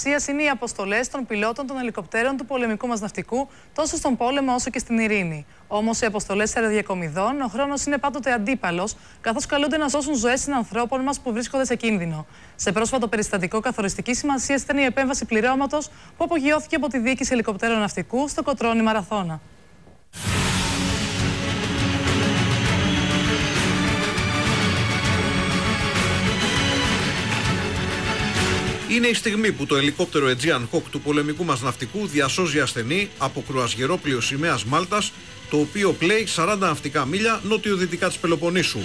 Είναι οι αποστολές των πιλότων των ελικοπτέρων του πολεμικού μας ναυτικού, τόσο στον πόλεμο όσο και στην ειρήνη. Όμως, οι αποστολές αεροδιακομιδών, ο χρόνος είναι πάντοτε αντίπαλος, καθώς καλούνται να σώσουν ζωές συνανθρώπων μας που βρίσκονται σε κίνδυνο. Σε πρόσφατο περιστατικό καθοριστικής σημασίας ήταν η επέμβαση πληρώματος που απογειώθηκε από τη διοίκηση ελικοπτέρων ναυτικού στο Κοτρώνι Μαραθώνα. Είναι η στιγμή που το ελικόπτερο Aegean Hawk του πολεμικού μας ναυτικού διασώζει ασθενή από κρουαζιερόπλοιο σημαίας Μάλτας, το οποίο πλέει 40 ναυτικά μίλια νότιο-δυτικά της Πελοποννήσου.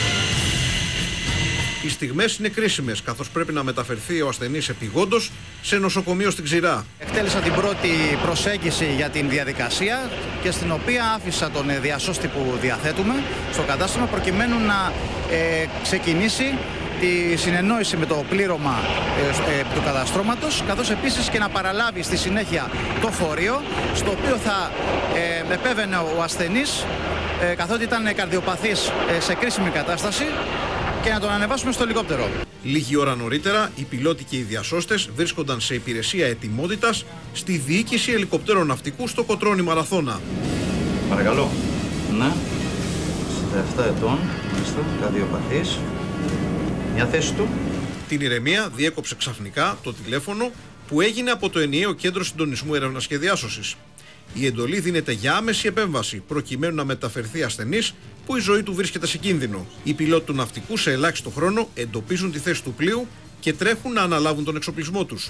Οι στιγμές είναι κρίσιμες, καθώς πρέπει να μεταφερθεί ο ασθενής επειγόντως σε νοσοκομείο στην Ξηρά. Εκτέλεσα την πρώτη προσέγγιση για την διαδικασία και στην οποία άφησα τον διασώστη που διαθέτουμε στο κατάστημα προκειμένου να ξεκινήσει τη συνεννόηση με το πλήρωμα του καταστρώματος, καθώς επίσης και να παραλάβει στη συνέχεια το φορείο, στο οποίο θα επέβαινε ο ασθενής, καθότι ήταν καρδιοπαθής σε κρίσιμη κατάσταση, και να τον ανεβάσουμε στο ελικόπτερο. Λίγη ώρα νωρίτερα, οι πιλότοι και οι διασώστες βρίσκονταν σε υπηρεσία ετοιμότητας στη διοίκηση ελικοπτέρων ναυτικού στο Κοτρώνι Μαραθώνα. Παρακαλώ. Ναι. 67 ετών, μάλιστα, καρδιοπαθής. Μια θέση του. Την ηρεμία διέκοψε ξαφνικά το τηλέφωνο που έγινε από το ενιαίο κέντρο συντονισμού έρευνας και διάσωσης. Η εντολή δίνεται για άμεση επέμβαση προκειμένου να μεταφερθεί ασθενής που η ζωή του βρίσκεται σε κίνδυνο. Οι πιλότοι του ναυτικού σε ελάχιστο χρόνο εντοπίζουν τη θέση του πλοίου και τρέχουν να αναλάβουν τον εξοπλισμό τους.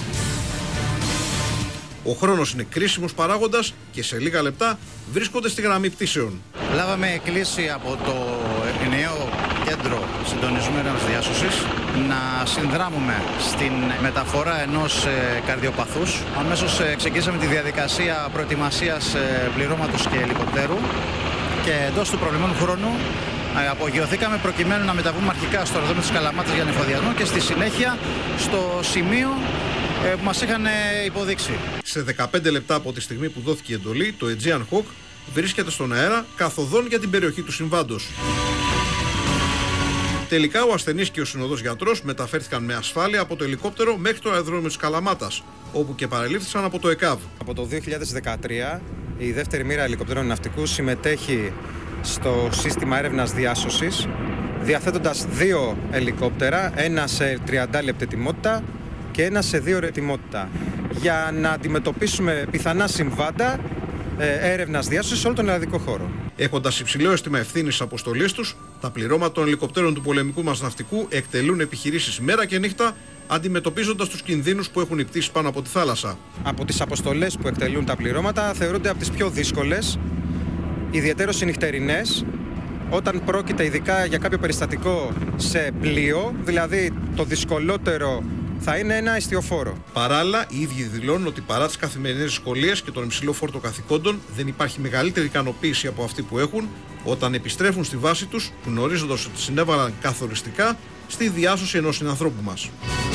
Ο χρόνος είναι κρίσιμος παράγοντας και σε λίγα λεπτά βρίσκονται στη γραμμή πτήσεων. Λάβαμε κλήση από το ενιαίο κέντρο συντονισμού έρευνας διάσωσης να συνδράμουμε στην μεταφορά ενός καρδιοπαθούς. Αμέσως ξεκινήσαμε τη διαδικασία προετοιμασίας πληρώματος και ελικοπτέρου και εντός του προβλημένου χρόνου απογειωθήκαμε προκειμένου να μεταβούμε αρχικά στο αεροδρόμιο της Καλαμάτας για ανεφοδιασμό και στη συνέχεια στο σημείο που μας είχαν υποδείξει. Σε 15 λεπτά από τη στιγμή που δόθηκε η εντολή, το Aegean Hawk βρίσκεται στον αέρα καθοδόν για την περιοχή του συμβάντος. Τελικά ο ασθενής και ο συνοδός γιατρός μεταφέρθηκαν με ασφάλεια από το ελικόπτερο μέχρι το αεροδρόμιο της Καλαμάτας, όπου και παρελήφθησαν από το ΕΚΑΒ. Από το 2013 η δεύτερη μοίρα ελικοπτέρων ναυτικού συμμετέχει στο σύστημα έρευνας διάσωσης, διαθέτοντας 2 ελικόπτερα, ένα σε 30 λεπτή ετοιμότητα και ένα σε 2 ώρες ετοιμότητα, για να αντιμετωπίσουμε πιθανά συμβάντα έρευνας διάσωσης σε όλο τον ελλαδικό χώρο. Έχοντας υψηλό αίσθημα ευθύνης αποστολής τους, τα πληρώματα των ελικοπτέρων του πολεμικού μας ναυτικού εκτελούν επιχειρήσεις μέρα και νύχτα, αντιμετωπίζοντας τους κινδύνους που έχουν οι πτήσεις πάνω από τη θάλασσα. Από τις αποστολές που εκτελούν τα πληρώματα θεωρούνται από τις πιο δύσκολες, ιδιαιτέρως οι νυχτερινές, όταν πρόκειται ειδικά για κάποιο περιστατικό σε πλοίο, δηλαδή το δυσκολότερο θα είναι ένα ιστιοφόρο. Παράλληλα, οι ίδιοι δηλώνουν ότι παρά τις καθημερινές δυσκολίες και τον υψηλό φόρτο καθηκόντων, δεν υπάρχει μεγαλύτερη ικανοποίηση από αυτή που έχουν όταν επιστρέφουν στη βάση τους, γνωρίζοντας ότι συνέβαλαν καθοριστικά στη διάσωση ενός συνανθρώπου μας.